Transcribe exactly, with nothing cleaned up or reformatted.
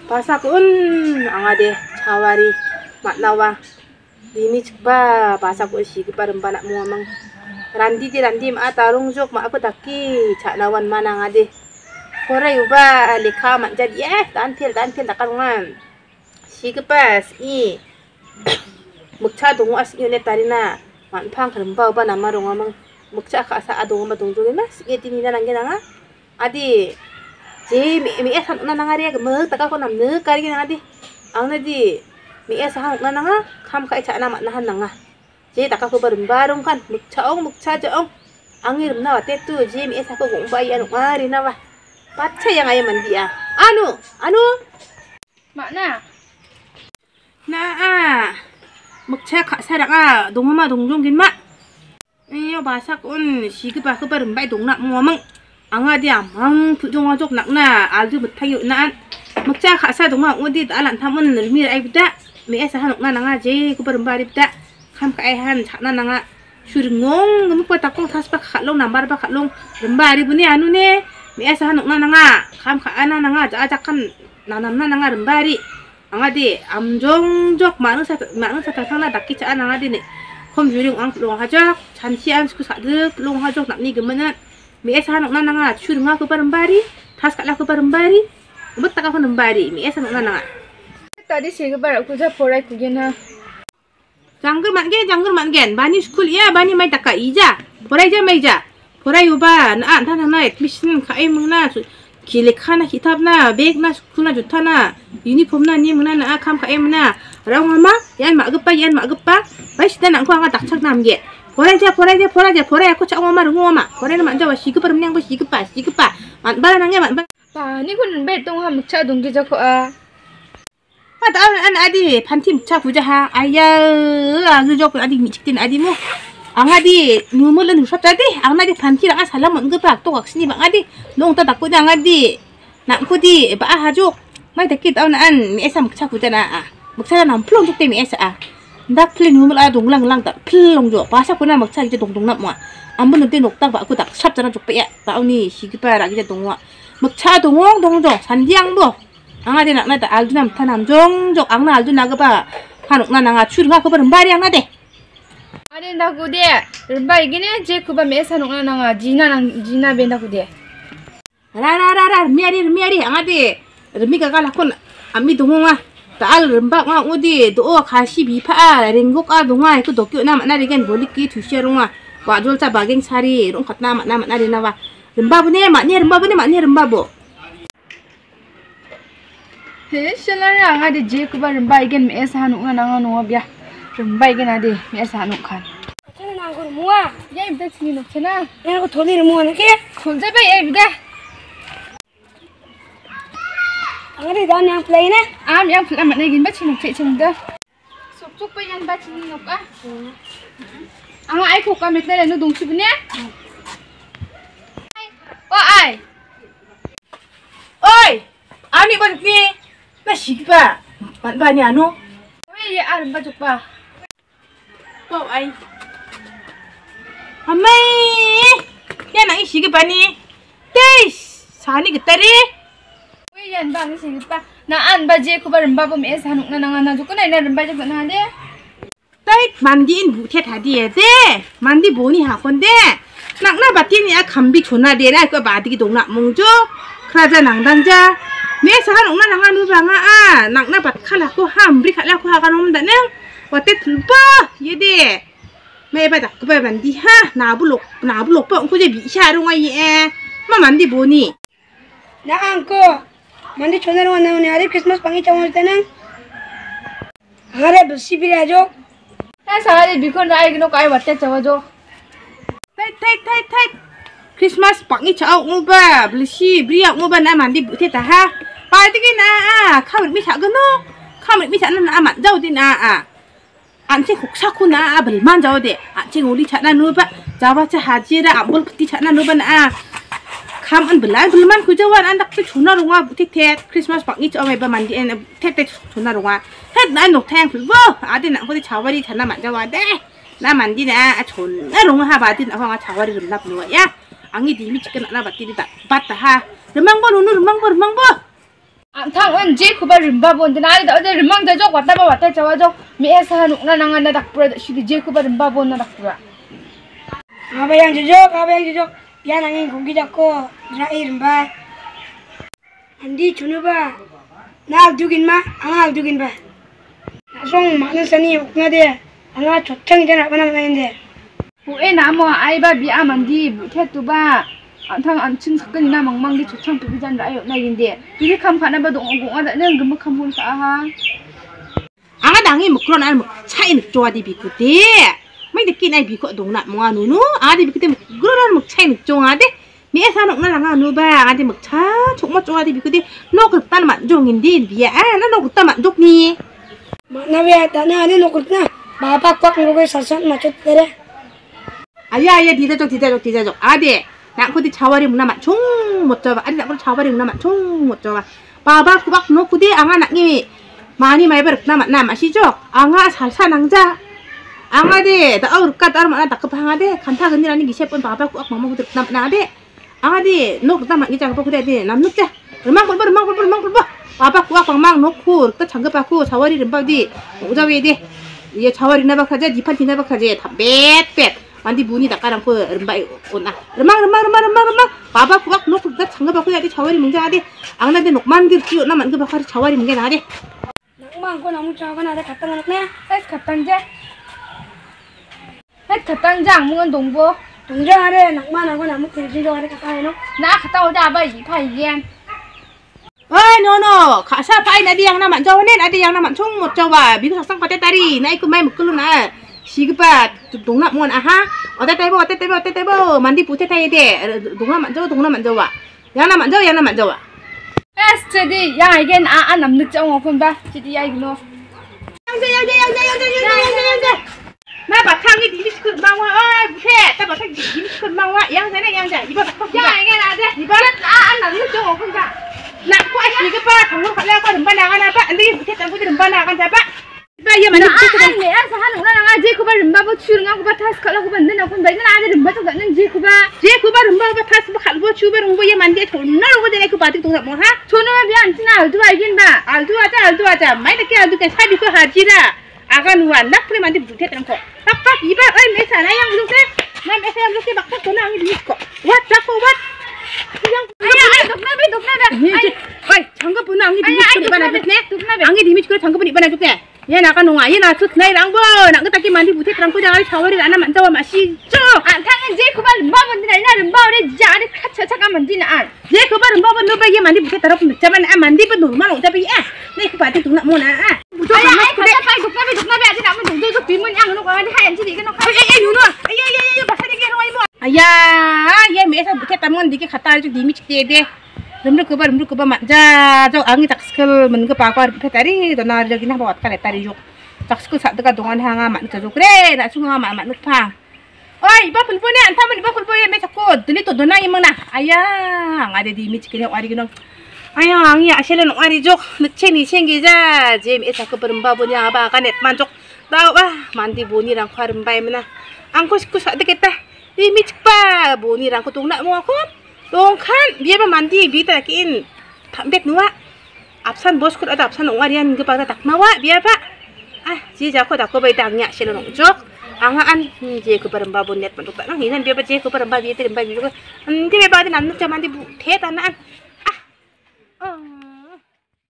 바삭은 앙아대 자와리 맛나와 니미 측바 바삭은 시그바 름바나 무어망 란디디 란디 마 따롱족 마 아프 닦기 자나wan 만앙아대 보라 유바 리카 만자디 예 단필 단필 닦아롱만 시그바 이 묵차 동화 시기네 따리나 만팡 그름바오바 남마롱아망 묵차 가사 아동마 동족이마 시게디니나 난게나가 아디 제 미에서 나나가리야 뭐 따가고 남느 까리긴 하디 앙나디 미에서 한 나나가 감카이 차나 만나한 나가 제 따가고 버름바롱 간 묵차옹 묵차저옹 앙이름 나와 때뚜 제 미에서 고 공바이야 노아리 나와 빠차 yang ayam mandia anu anu makna naa 묵차 가사라가 동엄마 동종긴 마 iyo 바삭은 시그바 그바름 바이 동나 무어망 앙아디 암망 부종아족 낙나 알드 못하기 난 묵차 가사 동마 어디 알안 탐은 르미 아이부다 메에서 한옥나 나가지 그바름 바리부다 감카이한 자나 나가 슈릉옹 금고 딱콩 타스바 칼롱 남바르바 칼롱 름바리 분이 아누네 메에서 한옥나 나가 감카아나 나가 자작한 나남나 나가 름바리 앙아디 암종족 많은 사 많은 사타 상나 낚기 차 앙아디네 컴 유령 앙 롱하적 잔치안 스쿠 사득 롱하적 납니 그러면은 메에서 한옥나 나가 슈릉아 그 바름바리 타스칼라 그 바름바리 못 따가 하는 바리 메에서 한옥나 나가 tadi siapa aku dah porai kugena 장글 만겐 장글 만겐 바니 스쿨이야 바니 마이 따까 이자 포라이자 마이자 포라이 오바 나 안타나 애드미션 가이 먹나 길레카나 히탑나 백나 스쿨나 좋다나 유니폼나 니무나 나 캄 가이 먹나 라옹아마 얀 마급바 얀 마급바 바이시다 난코 앙아 딱착 남게 포라이자 포라이자 포라이자 포라이 코 차옹아마 릉옹아마 포라이는 만져봐 시급바 름냥바 시급바 시급바 만바라낭게 만바 pani kun betong ha mukcha dongge jako a 아, 안 아디 반티 묵차 구자하 아야 아그족 아디 미치tin 아디 뭐 앙아디 누물은 후sab자디 앙나디 반티랑 아 살람 응급박 또 각신이 방아디 농따 닦고디 앙아디 남코디 바 하족 마이 닦기 다운 안 미에사 묵차 구자나 아 묵차나 남 플롱 족대 미에사 아 dak 플린 누물 아 동랑랑 딱 플롱 줘 바사구나 묵차 이제 동동남 뭐 안분은 때 녹딱 바고 딱 삽자나 족배야 다운이 시기빠라 이제 동와 묵차 동ong 동종 산디양도 앙아디 낙나다 알두남 타남 종족 앙나 알두 나가봐 한옥나 나가 추르가 그버름 바리 앙나데 아니 나구데 르바 이기네 제 그바 메사 농나 나가 지나 난 지나 벤다구데 라라라라 미아리 미아리 앙아디 르미가 갈라콘 암미 동홍아 다알 름바 와 어디 도 가시 비파 랭곡아 동아 그 도쿄 나 만나리겐 볼리끼 두시롱아 와졸자 바갱 사리 롱 갔나 만나 만나리 나와 름바부네 만니 름바부네 만니 름바부 he shalana ngade je kuba rimba igen me esa hanu ngana ngano abya rimba igen ade me esa hanu khan chana na gor muwa ya ibda chini no chana ya ko tholi muwa na ke khulja ba ya ibda angare dan yang play na am yang phla ma negin ba chini che chingda suk suk ba yang ba chini no ka anga ai ko ka metna le no dongchi bune o ai oi 아니 뭐니 나 시기봐 만바니 아노 왜 아 rimba 족바 또 아이 엄마이 야나 이 시기바니 데이스 사니 그따리 왜 얀바 니 시기바 나 안바 je kuba rimba bo me esa hanu ngana ngana juk na ina rimba juk na de 따이 만디인 무태 다디에 돼 만디 뭐니 하건데 낙나 바티니 아 감비 조나데나 그 마디기 동나 몽조 크라자 낭단자 메사 한 옥나 나가 누방아 아 낙나 밭 칼라고 함브리 칼라고 하간 옴다는 와때 들빠 예데 메바다 그바 만디 하 나불록 나불록 뻥 고제 미샤롱아 예 마만디 보니 na angko mandi chona ro na ne ari christmas pangi chawon tena hare basi birajo 나 사리 비콘 라이 नो काय वाटते चवजो 타이 타이 타이 타이 크리스마스 빵이 차오 오바 블시 브리야 오바 나 만디 부테다 하 빠디기 나 카메라 미 작은노 카메라 미 작는 나 만자오디 나 안체 곡사코 나 벌만 자오데 안체 우리 차나 누바 자바차 하지라 안볼 푸티 차나 누바 나 감은 벌란 벌만 그저완 안닥 존나롱아 부테테 크리스마스 빵이 차오메바 만디 엔 테테 존나롱아 햇난 녹탱 불보 아디 나 호디 자와리 차나 만자와데 나 만디나 존나롱아 하바디 나 황아 자와리 좀 나쁘노야 앙이 디미 치킨 하나 받디다 받다 하 르망보 누누 르망보 르망보 ang thang on je kuba rimba bon na da da rimang da jok wata ba wata chawa jok me esa nuk na nanga na dakpura da shi je kuba rimba bon na dakpura Apa yang jujok, apa yang jujok. Ya nangin gogi jako, drai rimba. Andi chunu ba. Na aldugin ma, anga aldugin ba. Nasong makna sani ukna de. Anga chotchang jana apa nama inde. hu e na mo ai ba bi amandi bu the tu ba ang thang an ching sakani na mangmang gi chochang pi jan ra ayo na yinde bi kham khana ba dong gong ada nang gum kham hun ka ha anga dangi mukron an muk chai nik joa di bi kude mai de kin ai bi ko dong na mo anu nu a di bi kude mukron an muk chai nik joa de mi esa nok na langa nu ba a di muk cha chok ma joa di bi kude no ko tan man jong in din bi a na no ko tan man jok ni Makna biya tana ane nukurtna. Bapak kwak ngogoy sasat macet tere. 아야 아야 디자족 디자족 디자족 아디 나 그디 자와리 문나만 총못 잡아 아디 나 그디 자와리 문나만 총못 잡아 바바 구박 놓고 디 앙아 나기 많이 많이 버럭 나만 나 마시죠 앙아 살사 낭자 앙아디 다 어르까 따로 만나 다급 항아디 간타 근이라는 게 셰분 바바 구박 먹먹 들 나만 나디 앙아디 놓고 나만 이 작업 그래 디 남는자 얼망 벌벌 얼망 벌벌 얼망 벌벌 바바 구박 방망 놓고 또 장급 받고 자와리 림바디 오자위 디 이게 자와리 나박하자 니판 디나박하지 다 빽빽 만디 문이 닦아랑 그 름바이 온나 름망 름망 름망 름망 름망 바바 구박 놓고 그 장갑 받고 야디 자와리 뭉자하디 앙나데 녹만들 끼어 나만 그 바카리 자와리 뭉게 나디 Nakma ko namu chawa na ada kata manak na. hết katang ja hết katang jang mungan dongbo Tungjang ada nakma na ko namu kirji do ada kata no. na katang da ba yi pa yen 어이 노노 가사 파이 나디 양나 만져와네 나디 양나 만총 못 잡아 미국 학생 파테 딸이 나 이거 많이 묶을로나 시급바 동나 뭔 아하 어때 때보 어때 때보 어때 때보 만디 부테 타야 돼 동나 만져 동나 만져와 양나 만져 양나 만져와 es jadi yang igen a an nam nuk chang ngopun ba jadi ai gno 양자 양자 양자 양자 양자 양자 양자 나 바탕이 디미스크 망와 어이 부테 나 바탕이 디미스크 망와 양자네 양자 이봐 바탕 yang igen ada 이봐 a an nam nuk chang ngopun ba 나 kuat 시급바 당근 갈래 거 름바 나가나 봐 안디 부테 당근 름바 나간 잡아 이봐 얘 na 만디 a an me asa han ung na nga je ko ba rimba bo chur nga ko ba tas kala ko ban na kun ba na ada rimba to ga nang je ko ba 제 그바 rumba 바 타스 바 칼보 추베 rumba 예 만디 존나 오고 되네 그 바디 동사 뭐 하? chono ma bi an tina aldu ai gin ba 알두 하자 알두 하자 마이다 게 알두 게 사비 그 하지라 아가 누와 낙프레 만디 부테 트랑코 딱딱 이바 어이 메사 나 양 루세 나 메사 양 루세 막딱 도나 앙이 리스코 왓 자코 왓 그냥 ay ay duk na be duk na be ay 어이 장갑 보나 앙이 ay 리미치 ay 이바 나 duk 뱉네 na be 앙이 리미치 그 장갑 이바 나 줄게 얘 나가 농아 얘 나서 나이 랑보 나가 딱히 만디 부테 트랑코 자가리 자와리 나나 만자와 마시죠 an thang je ko ba rimba bon dina na rimba ore jari khacha chaka man dina an 제 그바 rumba 바 노바 얘 만디 부테 따라 품 자만 아 만디 바 노르만 오자비 아 네 그 바디 동나 뭐나 아 ay ay khacha pai duk na be duk na be ati na mun dong dong pi mun yang no ko adi hai an ji ga no 에이 에이 누나 에이 에이 에이 바사리 게로 와이 뭐 아야 얘 메사 부테 따면 니게 갔다 알죠 니미 찍대 돼 름르 그바 름르 그바 만자 저 앙이 닥스클 문 그 바과 부테 따리 도나 저기 나 바왔 까네 따리 juk 닥스클 사드가 동안 항아 만 그저 그래 나 중앙아 만 만 늑파 어이 이바 불보네 안 타면 이바 불보에 메 자꾸 들리 또 도나 이모나 아야 앙아데 니미 찍게 와리 그냥 아야 앙이 아실은 와리 juk 늑체니 생기자 제 메사 그 버름 바보니 아바 까네 만족 나와 만디 보니랑 화름 바이면아 angko siku sak deketa di micpa boni rang ko tung nak mo kon tong kan biar ba mandi bi ta kin thambet nuwa apsan bos ko ada apsan ongarian ge pa tak nawa biar pa ah ji ja ko tak ko bai tang nya selo nong jok anga an je ko paramba bon net panduk tak nang hinan biar ba je ko paramba bi te rimba bi ko an ti be ba de nan nuk ja mandi bu the ta na an ah